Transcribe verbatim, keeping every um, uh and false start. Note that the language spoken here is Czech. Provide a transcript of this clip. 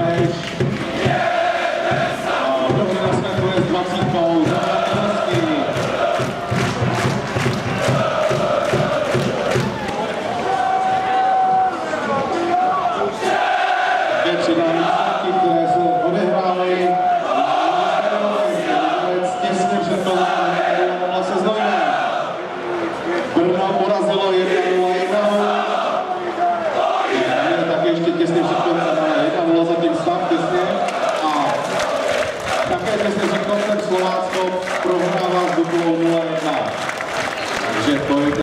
Beneš. A dobře naskakuje s dvacítkou za Hezky. Dvě přidání čtvrtky, které se odehrály. Těsně před tou se Znojmem. Brno porazilo jedna nula jedna. Tak ještě těsně před koncem, ale jedna nula zatím stav těsně. A také těsně před koncem Slovácko prohrává s Dukovou nula jedna. Takže to je